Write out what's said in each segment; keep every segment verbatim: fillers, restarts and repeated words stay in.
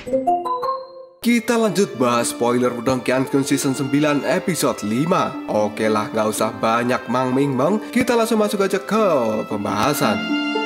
Kita lanjut bahas spoiler Wudong Qiangun Season sembilan episode lima. Oke lah, gak usah banyak mang ming meng, kita langsung masuk aja ke pembahasan.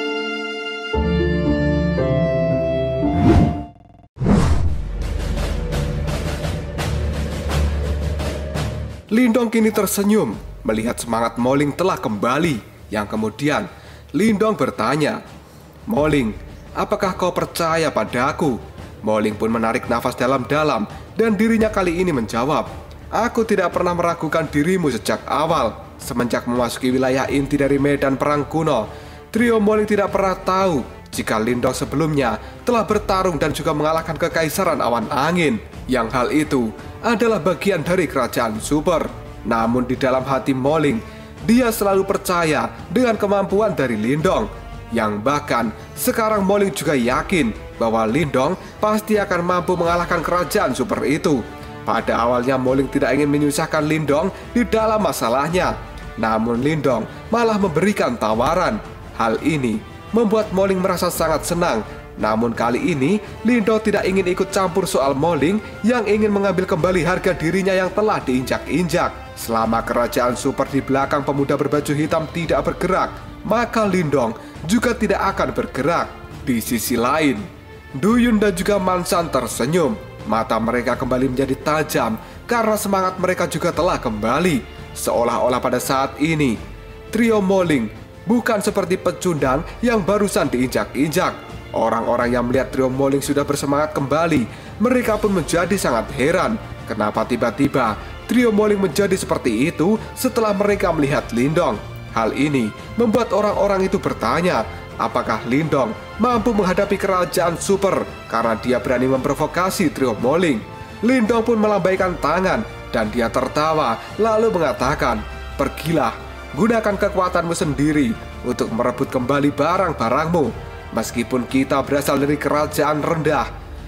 Lindong kini tersenyum melihat semangat Mo Ling telah kembali. Yang kemudian Lindong bertanya, "Mo Ling, apakah kau percaya padaku?" Mo Ling pun menarik nafas dalam-dalam dan dirinya kali ini menjawab, "Aku tidak pernah meragukan dirimu sejak awal. Semenjak memasuki wilayah inti dari medan perang kuno, trio Mo Ling tidak pernah tahu jika Lindong sebelumnya telah bertarung dan juga mengalahkan kekaisaran awan angin. Yang hal itu adalah bagian dari kerajaan super. Namun di dalam hati Mo Ling, dia selalu percaya dengan kemampuan dari Lindong. Yang bahkan sekarang Mo Ling juga yakin bahwa Lindong pasti akan mampu mengalahkan kerajaan super itu. Pada awalnya Mo Ling tidak ingin menyusahkan Lindong di dalam masalahnya. Namun Lindong malah memberikan tawaran. Hal ini membuat Mo Ling merasa sangat senang. Namun kali ini Lindong tidak ingin ikut campur soal Mo Ling yang ingin mengambil kembali harga dirinya yang telah diinjak-injak. Selama kerajaan super di belakang pemuda berbaju hitam tidak bergerak, maka Lindong juga tidak akan bergerak. Di sisi lain, Duyun dan juga Mansan tersenyum. Mata mereka kembali menjadi tajam karena semangat mereka juga telah kembali. Seolah-olah pada saat ini trio Mo Ling bukan seperti pecundang yang barusan diinjak-injak. Orang-orang yang melihat trio Mo Ling sudah bersemangat kembali, mereka pun menjadi sangat heran. Kenapa tiba-tiba trio Mo Ling menjadi seperti itu setelah mereka melihat Lindong? Hal ini membuat orang-orang itu bertanya, apakah Lindong mampu menghadapi kerajaan super karena dia berani memprovokasi trio Mo Ling? Lindong pun melambaikan tangan dan dia tertawa lalu mengatakan, "Pergilah, gunakan kekuatanmu sendiri untuk merebut kembali barang-barangmu. Meskipun kita berasal dari kerajaan rendah,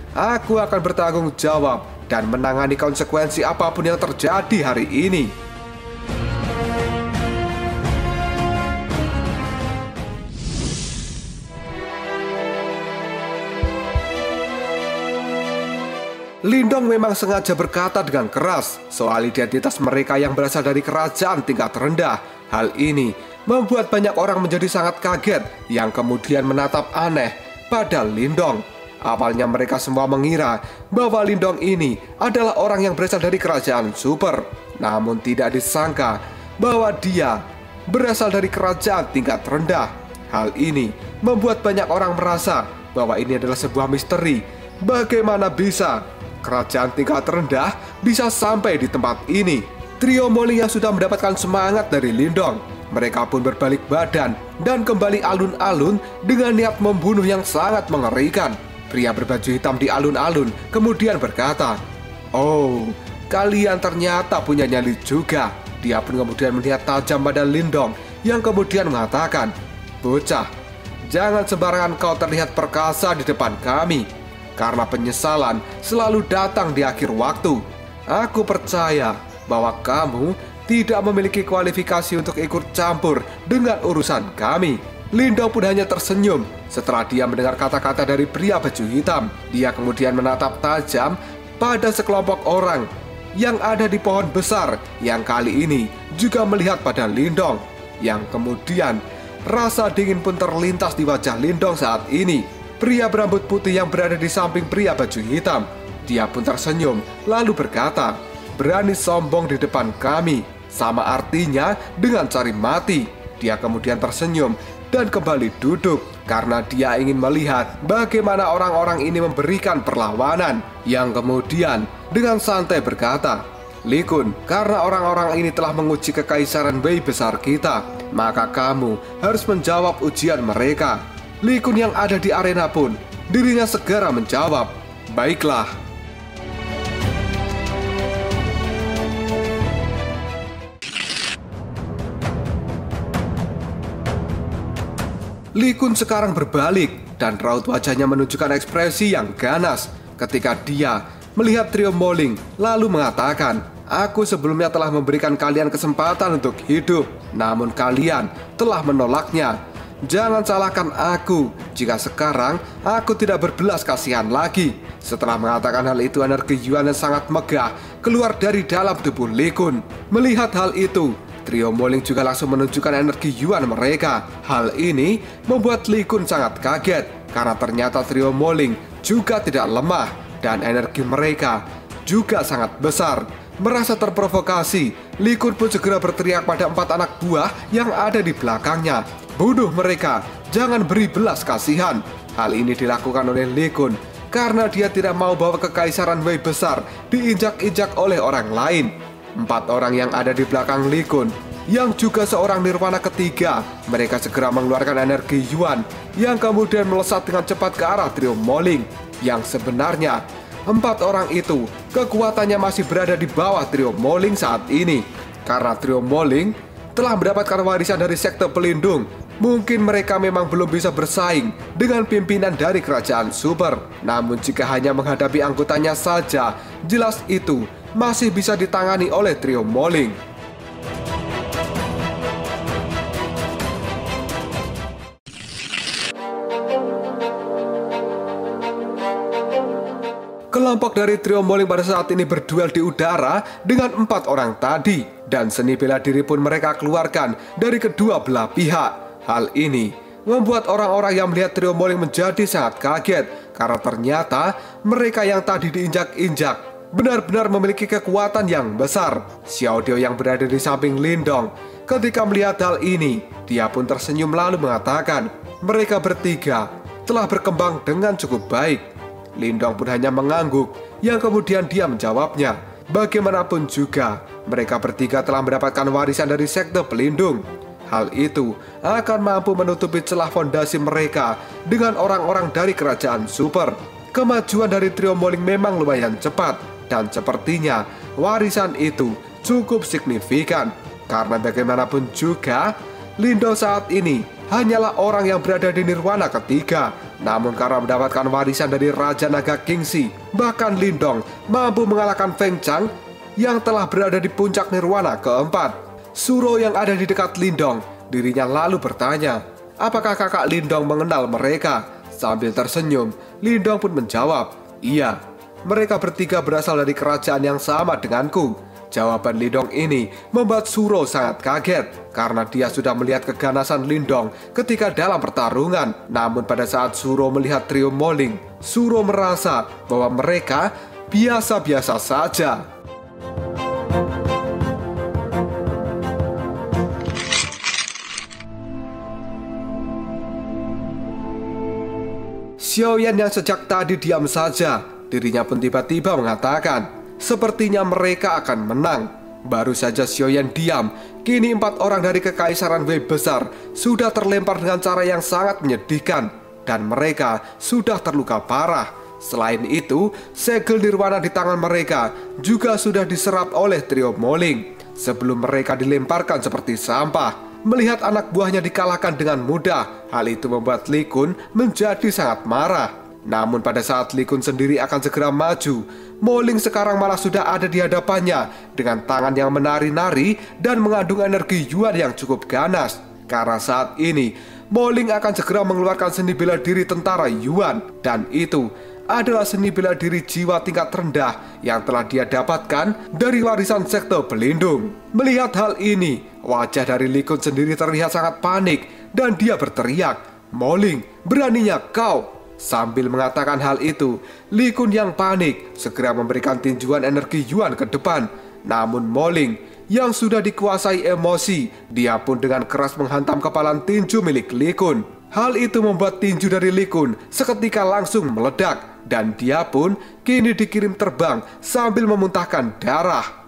aku akan bertanggung jawab dan menangani konsekuensi apapun yang terjadi hari ini." Lindong memang sengaja berkata dengan keras soal identitas mereka yang berasal dari kerajaan tingkat rendah. Hal ini membuat banyak orang menjadi sangat kaget yang kemudian menatap aneh pada Lindong. Awalnya mereka semua mengira bahwa Lindong ini adalah orang yang berasal dari kerajaan super. Namun tidak disangka bahwa dia berasal dari kerajaan tingkat rendah. Hal ini membuat banyak orang merasa bahwa ini adalah sebuah misteri. Bagaimana bisa kerajaan tingkat rendah bisa sampai di tempat ini? Trio Mo Ling yang sudah mendapatkan semangat dari Lindong, mereka pun berbalik badan dan kembali alun-alun dengan niat membunuh yang sangat mengerikan. Pria berbaju hitam di alun-alun kemudian berkata, "Oh, kalian ternyata punya nyali juga." Dia pun kemudian melihat tajam pada Lindong yang kemudian mengatakan, "Bocah, jangan sembarangan kau terlihat perkasa di depan kami. Karena penyesalan selalu datang di akhir waktu. Aku percaya bahwa kamu tidak memiliki kualifikasi untuk ikut campur dengan urusan kami." Lindong pun hanya tersenyum setelah dia mendengar kata-kata dari pria baju hitam. Dia kemudian menatap tajam pada sekelompok orang yang ada di pohon besar yang kali ini juga melihat pada Lindong. Yang kemudian rasa dingin pun terlintas di wajah Lindong saat ini. Pria berambut putih yang berada di samping pria baju hitam, dia pun tersenyum lalu berkata, "Berani sombong di depan kami, sama artinya dengan cari mati." Dia kemudian tersenyum dan kembali duduk karena dia ingin melihat bagaimana orang-orang ini memberikan perlawanan. Yang kemudian dengan santai berkata, "Li Kun, karena orang-orang ini telah menguji kekaisaran Wei besar kita, maka kamu harus menjawab ujian mereka." Li Kun yang ada di arena pun dirinya segera menjawab, "Baiklah." Li Kun sekarang berbalik dan raut wajahnya menunjukkan ekspresi yang ganas ketika dia melihat trio Mo Ling lalu mengatakan, "Aku sebelumnya telah memberikan kalian kesempatan untuk hidup, namun kalian telah menolaknya. Jangan salahkan aku jika sekarang aku tidak berbelas kasihan lagi. Setelah mengatakan hal itu, energi Yuan yang sangat megah keluar dari dalam tubuh Lee Kun. Melihat hal itu, trio Moling juga langsung menunjukkan energi Yuan mereka. Hal ini membuat Lee Kun sangat kaget karena ternyata trio Moling juga tidak lemah dan energi mereka juga sangat besar. Merasa terprovokasi, Lee Kun pun segera berteriak pada empat anak buah yang ada di belakangnya. Bunuh mereka, jangan beri belas kasihan. Hal ini dilakukan oleh Lee Kun karena dia tidak mau bahwa kekaisaran Wei besar diinjak-injak oleh orang lain. Empat orang yang ada di belakang Lee Kun, yang juga seorang nirwana ketiga, mereka segera mengeluarkan energi Yuan yang kemudian melesat dengan cepat ke arah trio Moling. Yang sebenarnya, empat orang itu kekuatannya masih berada di bawah trio Moling saat ini. Karena trio Moling telah mendapatkan warisan dari sekte pelindung, mungkin mereka memang belum bisa bersaing dengan pimpinan dari kerajaan super. Namun jika hanya menghadapi anggotanya saja, jelas itu masih bisa ditangani oleh trio Moling. Kelompok dari trio Moling pada saat ini berduel di udara dengan empat orang tadi, dan seni bela diri pun mereka keluarkan dari kedua belah pihak. Hal ini membuat orang-orang yang melihat trio Moling menjadi sangat kaget karena ternyata mereka yang tadi diinjak-injak benar-benar memiliki kekuatan yang besar. Xiao Diao yang berada di samping Lindong ketika melihat hal ini, dia pun tersenyum lalu mengatakan mereka bertiga telah berkembang dengan cukup baik. Lindong pun hanya mengangguk, yang kemudian dia menjawabnya, bagaimanapun juga mereka bertiga telah mendapatkan warisan dari sekte pelindung. Hal itu akan mampu menutupi celah fondasi mereka dengan orang-orang dari kerajaan super. Kemajuan dari trio Moling memang lumayan cepat, dan sepertinya warisan itu cukup signifikan. Karena bagaimanapun juga, Lindong saat ini hanyalah orang yang berada di nirwana ketiga. Namun karena mendapatkan warisan dari Raja Naga Kingxi, bahkan Lindong mampu mengalahkan Feng Chang yang telah berada di puncak nirwana keempat. Suro yang ada di dekat Lindong, dirinya lalu bertanya, apakah kakak Lindong mengenal mereka? Sambil tersenyum, Lindong pun menjawab, iya, mereka bertiga berasal dari kerajaan yang sama denganku. Jawaban Lindong ini membuat Suro sangat kaget karena dia sudah melihat keganasan Lindong ketika dalam pertarungan. Namun pada saat Suro melihat trio Moling, Suro merasa bahwa mereka biasa-biasa saja. Xiaoyan yang sejak tadi diam saja, dirinya pun tiba-tiba mengatakan, sepertinya mereka akan menang. Baru saja Xiaoyan diam, kini empat orang dari kekaisaran Wei besar sudah terlempar dengan cara yang sangat menyedihkan, dan mereka sudah terluka parah. Selain itu, segel nirwana di tangan mereka juga sudah diserap oleh trio Moling sebelum mereka dilemparkan seperti sampah. Melihat anak buahnya dikalahkan dengan mudah, hal itu membuat Lee Kun menjadi sangat marah. Namun pada saat Lee Kun sendiri akan segera maju, Moling sekarang malah sudah ada di hadapannya dengan tangan yang menari-nari dan mengandung energi Yuan yang cukup ganas. Karena saat ini Moling akan segera mengeluarkan seni bela diri tentara Yuan, dan itu adalah seni bela diri jiwa tingkat rendah yang telah dia dapatkan dari warisan sekte pelindung. Melihat hal ini, wajah dari Lee Kun sendiri terlihat sangat panik dan dia berteriak, Moling, beraninya kau? Sambil mengatakan hal itu, Lee Kun yang panik segera memberikan tinjuan energi Yuan ke depan. Namun Moling yang sudah dikuasai emosi, dia pun dengan keras menghantam kepalan tinju milik Lee Kun. Hal itu membuat tinju dari Lee Kun seketika langsung meledak, dan dia pun kini dikirim terbang sambil memuntahkan darah.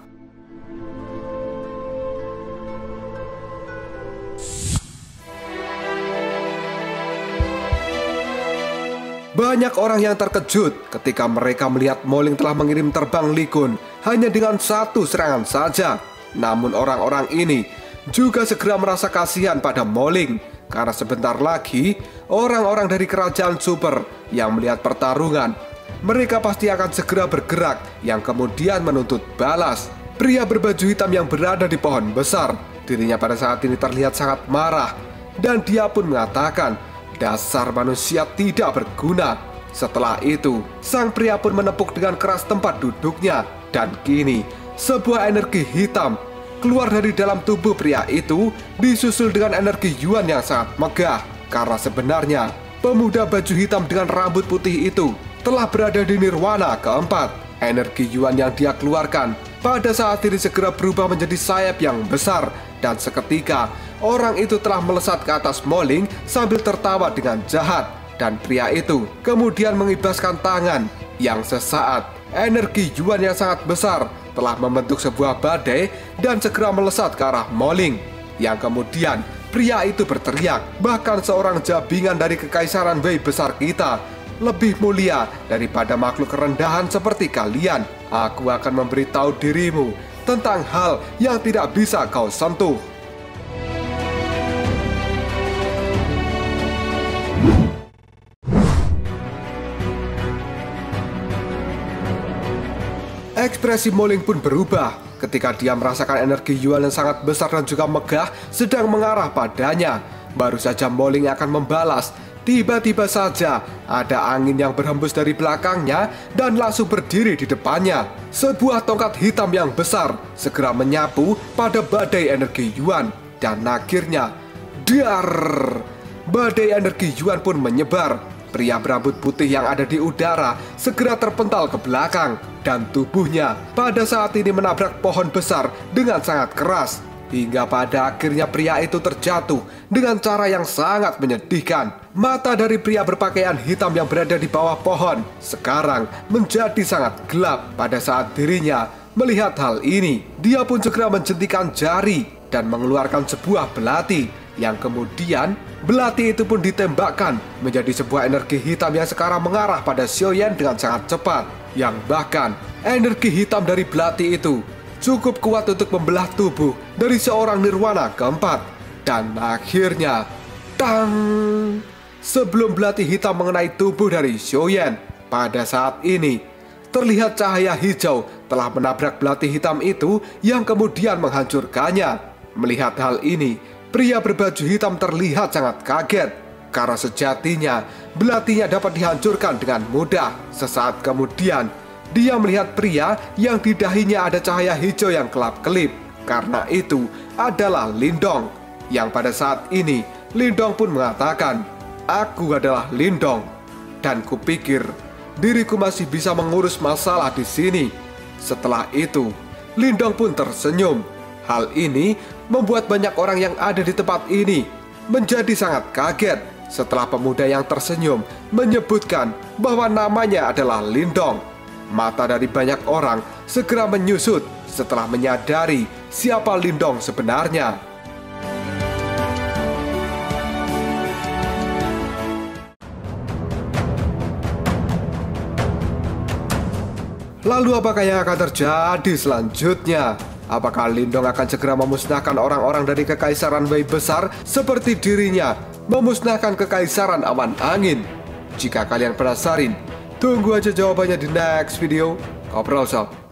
Banyak orang yang terkejut ketika mereka melihat Moling telah mengirim terbang Lee Kun hanya dengan satu serangan saja. Namun orang-orang ini juga segera merasa kasihan pada Moling, karena sebentar lagi orang-orang dari kerajaan super yang melihat pertarungan, mereka pasti akan segera bergerak yang kemudian menuntut balas. Pria berbaju hitam yang berada di pohon besar, dirinya pada saat ini terlihat sangat marah, dan dia pun mengatakan, dasar manusia tidak berguna. Setelah itu, sang pria pun menepuk dengan keras tempat duduknya. Dan kini, sebuah energi hitam keluar dari dalam tubuh pria itu, disusul dengan energi Yuan yang sangat megah. Karena sebenarnya, pemuda baju hitam dengan rambut putih itu telah berada di nirwana keempat. Energi Yuan yang dia keluarkan pada saat ini segera berubah menjadi sayap yang besar. Dan seketika, orang itu telah melesat ke atas Mo Ling sambil tertawa dengan jahat. Dan pria itu kemudian mengibaskan tangan, yang sesaat energi Yuan yang sangat besar telah membentuk sebuah badai dan segera melesat ke arah Mo Ling. Yang kemudian pria itu berteriak, bahkan seorang jabingan dari kekaisaran Wei besar kita lebih mulia daripada makhluk kerendahan seperti kalian. Aku akan memberitahu dirimu tentang hal yang tidak bisa kau sentuh. Ekspresi Mo Ling pun berubah ketika dia merasakan energi Yuan yang sangat besar dan juga megah sedang mengarah padanya. Baru saja Mo Ling akan membalas, tiba-tiba saja ada angin yang berhembus dari belakangnya dan langsung berdiri di depannya. Sebuah tongkat hitam yang besar segera menyapu pada badai energi Yuan. Dan akhirnya, dar! Badai energi Yuan pun menyebar. Pria berambut putih yang ada di udara segera terpental ke belakang. Dan tubuhnya pada saat ini menabrak pohon besar dengan sangat keras. Hingga pada akhirnya pria itu terjatuh dengan cara yang sangat menyedihkan. Mata dari pria berpakaian hitam yang berada di bawah pohon sekarang menjadi sangat gelap. Pada saat dirinya melihat hal ini, dia pun segera menjentikan jari dan mengeluarkan sebuah belati. Yang kemudian belati itu pun ditembakkan menjadi sebuah energi hitam yang sekarang mengarah pada Xiaoyan dengan sangat cepat. Yang bahkan energi hitam dari belati itu cukup kuat untuk membelah tubuh dari seorang nirwana keempat. Dan akhirnya, tang! Sebelum belati hitam mengenai tubuh dari Xiaoyan, pada saat ini terlihat cahaya hijau telah menabrak belati hitam itu yang kemudian menghancurkannya. Melihat hal ini, pria berbaju hitam terlihat sangat kaget. Karena sejatinya, belatinya dapat dihancurkan dengan mudah. Sesaat kemudian, dia melihat pria yang di dahinya ada cahaya hijau yang kelap-kelip. Karena itu adalah Lindong. Yang pada saat ini, Lindong pun mengatakan, "Aku adalah Lindong. Dan kupikir, diriku masih bisa mengurus masalah di sini." Setelah itu, Lindong pun tersenyum. Hal ini membuat banyak orang yang ada di tempat ini menjadi sangat kaget setelah pemuda yang tersenyum menyebutkan bahwa namanya adalah Lindong. Mata dari banyak orang segera menyusut setelah menyadari siapa Lindong sebenarnya. Lalu apakah yang akan terjadi selanjutnya? Apakah Lindong akan segera memusnahkan orang-orang dari kekaisaran Wei besar seperti dirinya, memusnahkan kekaisaran awan angin? Jika kalian penasaran, tunggu aja jawabannya di next video. Koprol Sob.